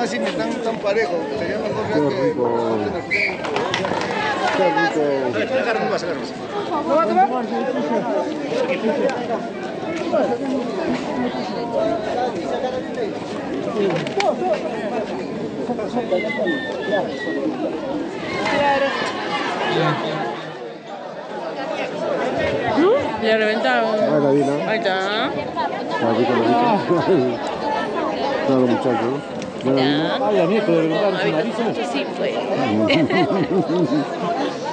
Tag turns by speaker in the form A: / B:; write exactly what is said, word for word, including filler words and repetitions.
A: así ni tan, tan parejo. Sería mejor
B: Qué
A: que...
B: rico. Qué rico.
A: Agarra más, agarra más.
C: ¿No va a tomar? Claro. Le reventaron.
B: Ahí la vi, ¿no?
C: Ahí está.
B: Está rico la bicha. Claro, muchachos.
C: Ya.
D: Ay, a mí, pero le reventaron su nariz.
C: Sí, pues.